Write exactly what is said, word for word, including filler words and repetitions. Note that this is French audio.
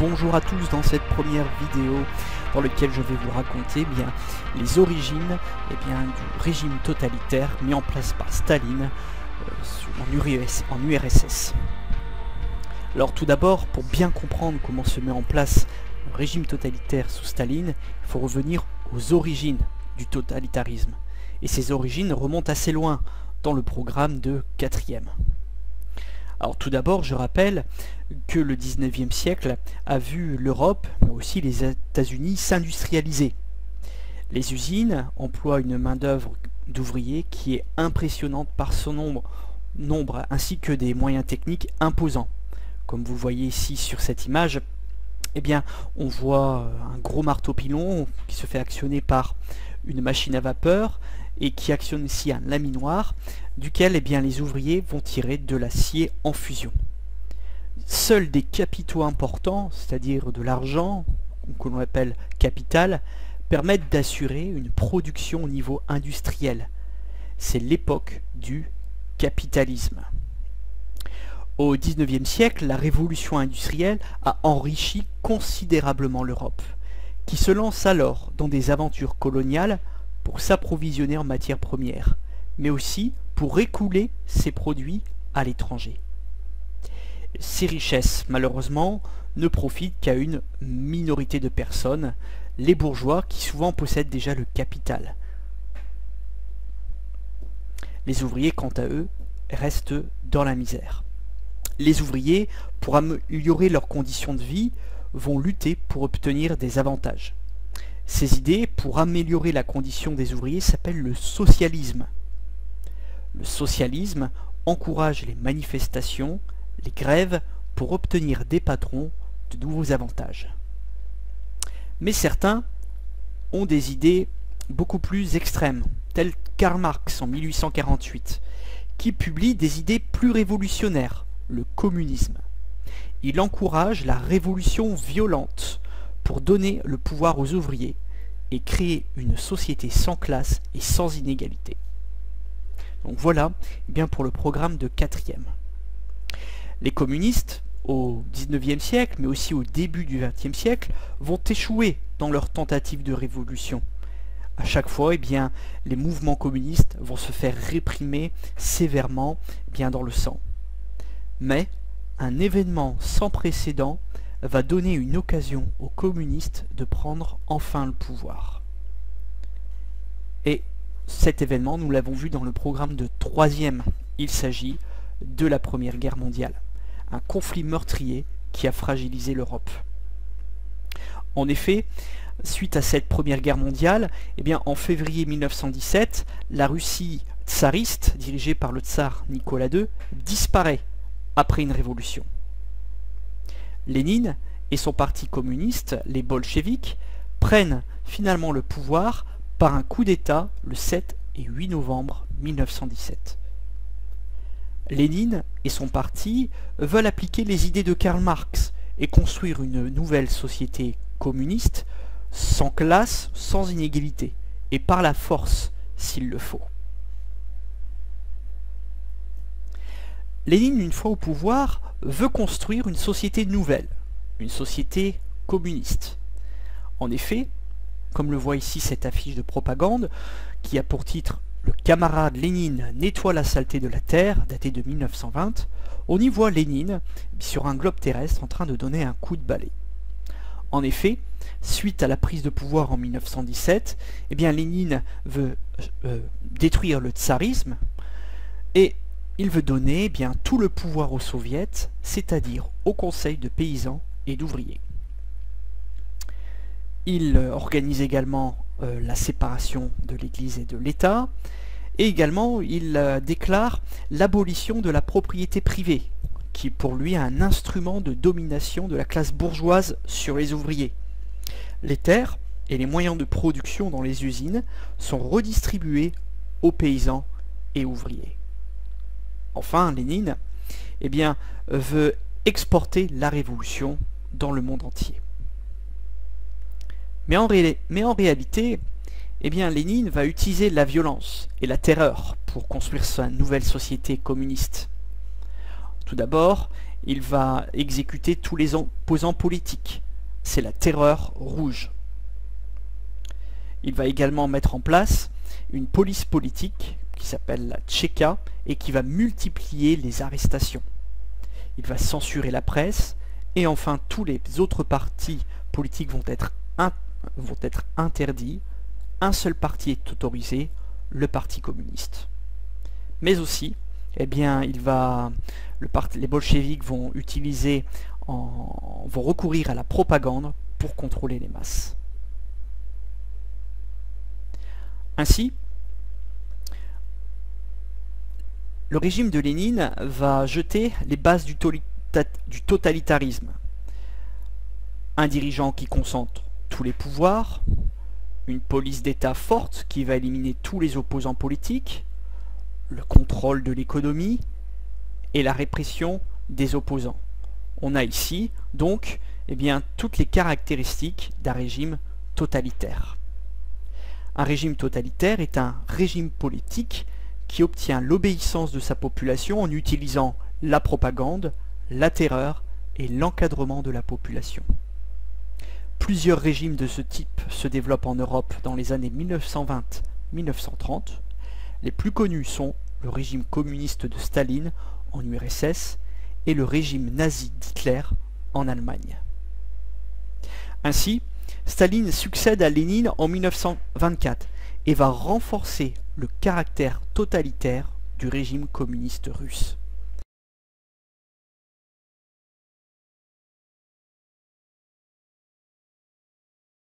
bonjour à tous dans cette première vidéo dans laquelle je vais vous raconter eh bien, les origines eh bien, du régime totalitaire mis en place par Staline euh, en, U R S, en U R S S. Alors tout d'abord, pour bien comprendre comment se met en place le régime totalitaire sous Staline, il faut revenir aux origines du totalitarisme. Et ces origines remontent assez loin dans le programme de quatrième. Alors tout d'abord, je rappelle que le dix-neuvième siècle a vu l'Europe, mais aussi les États-Unis, s'industrialiser. Les usines emploient une main-d'œuvre d'ouvriers qui est impressionnante par son nombre, nombre, ainsi que des moyens techniques imposants. Comme vous voyez ici sur cette image, eh bien, on voit un gros marteau-pilon qui se fait actionner par une machine à vapeur et qui actionne aussi un laminoir duquel eh bien, les ouvriers vont tirer de l'acier en fusion. Seuls des capitaux importants, c'est-à-dire de l'argent, que l'on appelle capital, permettent d'assurer une production au niveau industriel. C'est l'époque du capitalisme. Au dix-neuvième siècle, la révolution industrielle a enrichi considérablement l'Europe, qui se lance alors dans des aventures coloniales pour s'approvisionner en matières premières, mais aussi pour écouler ses produits à l'étranger. Ces richesses, malheureusement, ne profitent qu'à une minorité de personnes, les bourgeois qui souvent possèdent déjà le capital. Les ouvriers, quant à eux, restent dans la misère. Les ouvriers, pour améliorer leurs conditions de vie, vont lutter pour obtenir des avantages. Ces idées pour améliorer la condition des ouvriers s'appellent le socialisme. Le socialisme encourage les manifestations, les grèves pour obtenir des patrons de nouveaux avantages. Mais certains ont des idées beaucoup plus extrêmes, telles Karl Marx en mille huit cent quarante-huit, qui publie des idées plus révolutionnaires, le communisme. Il encourage la révolution violente pour donner le pouvoir aux ouvriers et créer une société sans classe et sans inégalité. Donc voilà eh bien pour le programme de quatrième. Les communistes, au dix-neuvième siècle, mais aussi au début du vingtième siècle, vont échouer dans leur tentative de révolution. À chaque fois, eh bien, les mouvements communistes vont se faire réprimer sévèrement eh bien, dans le sang. Mais un événement sans précédent va donner une occasion aux communistes de prendre enfin le pouvoir. Et cet événement, nous l'avons vu dans le programme de troisième. Il s'agit de la Première Guerre mondiale, un conflit meurtrier qui a fragilisé l'Europe. En effet, suite à cette Première Guerre mondiale, eh bien, en février mille neuf cent dix-sept, la Russie tsariste, dirigée par le tsar Nicolas deux, disparaît après une révolution. Lénine et son parti communiste, les bolcheviks, prennent finalement le pouvoir par un coup d'État le sept et huit novembre mille neuf cent dix-sept. Lénine et son parti veulent appliquer les idées de Karl Marx et construire une nouvelle société communiste sans classe, sans inégalité, et par la force s'il le faut. Lénine, une fois au pouvoir, veut construire une société nouvelle, une société communiste. En effet, comme le voit ici cette affiche de propagande, qui a pour titre « Le camarade Lénine nettoie la saleté de la Terre », datée de mille neuf cent vingt, on y voit Lénine sur un globe terrestre en train de donner un coup de balai. En effet, suite à la prise de pouvoir en mille neuf cent dix-sept, eh bien Lénine veut euh, détruire le tsarisme et il veut donner eh bien, tout le pouvoir aux soviets, c'est-à-dire au conseil de paysans et d'ouvriers. Il euh, organise également euh, la séparation de l'Église et de l'État, et également il euh, déclare l'abolition de la propriété privée, qui est pour lui un instrument de domination de la classe bourgeoise sur les ouvriers. Les terres et les moyens de production dans les usines sont redistribués aux paysans et ouvriers. Enfin, Lénine eh bien, veut exporter la révolution dans le monde entier. Mais en, ré mais en réalité, eh bien, Lénine va utiliser la violence et la terreur pour construire sa nouvelle société communiste. Tout d'abord, il va exécuter tous les opposants politiques. C'est la terreur rouge. Il va également mettre en place une police politique qui s'appelle la Tchéka et qui va multiplier les arrestations. Il va censurer la presse et enfin tous les autres partis politiques vont être, in- vont être interdits. Un seul parti est autorisé, le Parti communiste. Mais aussi, eh bien, il va, le parti, les bolcheviks vont utiliser, en, vont recourir à la propagande pour contrôler les masses. Ainsi, le régime de Lénine va jeter les bases du, du totalitarisme. Un dirigeant qui concentre tous les pouvoirs, une police d'État forte qui va éliminer tous les opposants politiques, le contrôle de l'économie et la répression des opposants. On a ici donc eh bien, toutes les caractéristiques d'un régime totalitaire. Un régime totalitaire est un régime politique qui obtient l'obéissance de sa population en utilisant la propagande, la terreur et l'encadrement de la population. Plusieurs régimes de ce type se développent en Europe dans les années mille neuf cent vingt à mille neuf cent trente. Les plus connus sont le régime communiste de Staline en U R S S et le régime nazi d'Hitler en Allemagne. Ainsi, Staline succède à Lénine en mille neuf cent vingt-quatre et va renforcer le caractère totalitaire du régime communiste russe.